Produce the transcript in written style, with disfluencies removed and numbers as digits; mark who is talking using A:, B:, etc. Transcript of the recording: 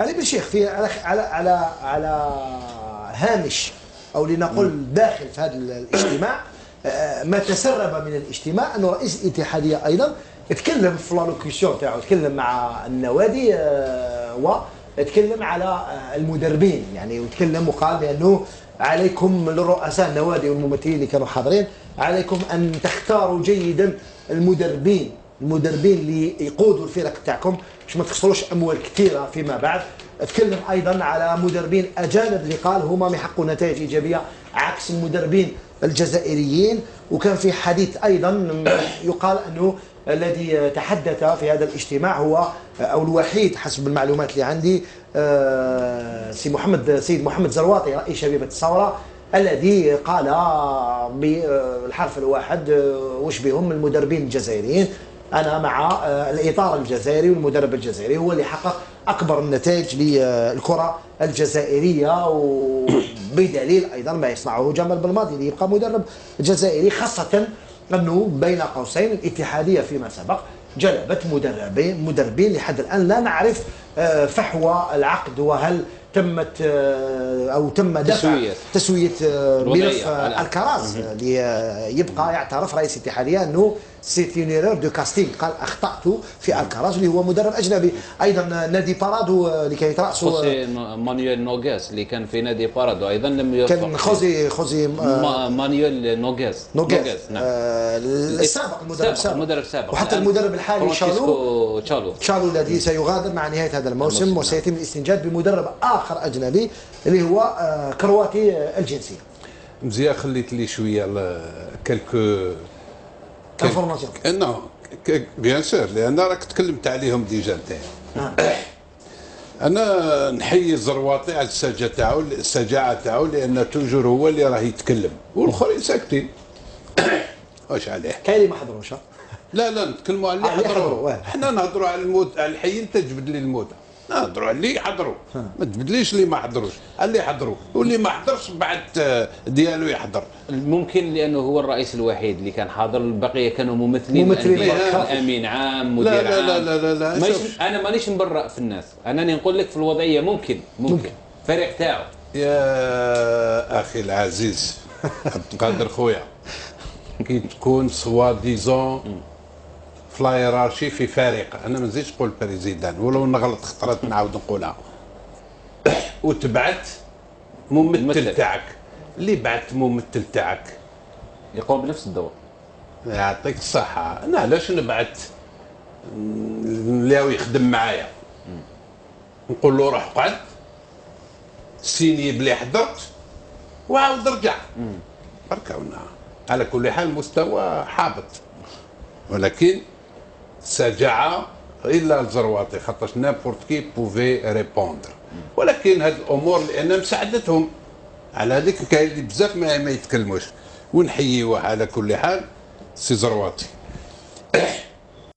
A: علي بن شيخ في على هامش او لنقل داخل في هذا الاجتماع، ما تسرب من الاجتماع انه رئيس الاتحاديه ايضا تكلم في لالوكسيون تاعو، تكلم مع النوادي وتكلم على المدربين يعني، وتكلم وقال بانه عليكم للرؤساء النوادي والممثلين اللي كانوا حاضرين، عليكم ان تختاروا جيدا المدربين اللي يقودوا الفرق تاعكم باش ما تخسروش اموال كثيره فيما بعد. تكلم ايضا على مدربين اجانب اللي قال هما ما يحققوا نتائج ايجابيه عكس المدربين الجزائريين. وكان في حديث ايضا يقال انه الذي تحدث في هذا الاجتماع هو او الوحيد حسب المعلومات اللي عندي سيد محمد زرواطي رئيس شبيبه الثوره، الذي قال بالحرف الواحد وش بهم المدربين الجزائريين، انا مع الاطار الجزائري والمدرب الجزائري هو اللي حقق اكبر النتائج للكره الجزائريه، وبدليل ايضا ما يصنعه جمال بالماضي ليبقى مدرب جزائري، خاصه انه بين قوسين الاتحاديه فيما سبق جلبت مدربين لحد الان لا نعرف فحوى العقد وهل تمت او تم دفع تسويه ملف الكراز ليبقى يعترف رئيس الاتحاديه انه سيت اون ايرور دو كاستينغ، قال اخطات في الكراز اللي هو مدرب اجنبي. ايضا نادي بارادو اللي كان يتراسه
B: مانويل نوغاس اللي كان في نادي بارادو ايضا لم يوفق،
A: كان خوزي
B: مانويل نوغاس
A: نعم السابق المدرب السابق
B: وحتى
A: المدرب الحالي تشالو الذي سيغادر مع نهايه هذا الموسم وسيتم الاستنجاد بمدرب اخر اجنبي اللي هو كرواتي الجنسيه.
C: مزيان خليت لي شويه كالكو
A: انفورماسيون
C: نو بيان سور لان راك تكلمت عليهم ديجا نتايا. انا نحيي الزرواطي على الشجاعه تاعو لان توجور هو اللي راه يتكلم والاخرين ساكتين. واش عليه؟
A: كاين اللي ما حضروش.
C: لا نتكلموا على اللي حضروا، حنا نهضروا على الموت على الحي، انت تجبد لي الموت، نهضروا على اللي حضروا، ما تبدليش اللي ما حضروش، اللي حضروا واللي ما حضرش بعد ديالو يحضر.
B: ممكن لانه هو الرئيس الوحيد اللي كان حاضر، البقيه كانوا ممثلين امين عام مدير عام.
C: لا
B: انا مانيش نبرأ في الناس، انا نقول لك في الوضعيه ممكن فريق تاعو.
C: يا اخي العزيز عبد القادر خويا، كي تكون سوا ديزون في لايرارشي في فريق، انا ما نزيدش نقول بريزيدان ولو نغلط خطرات نعاود نقولها، وتبعت ممثل تاعك، اللي بعت ممثل تاعك
B: يقوم بنفس الدور.
C: يعطيك الصحة. انا علاش نبعت اللي يخدم معايا نقول له روح قعد سيني بلي حضرت وعاود رجع بركا. على كل حال مستوى حابط، ولكن سجع الا الزرواطي خاطرش نابورت كي بوفي ريبوندر، ولكن هذه الامور لان مساعدتهم على هذيك كاين بزاف ما يتكلموش، ونحييوه على كل حال سي زرواطي.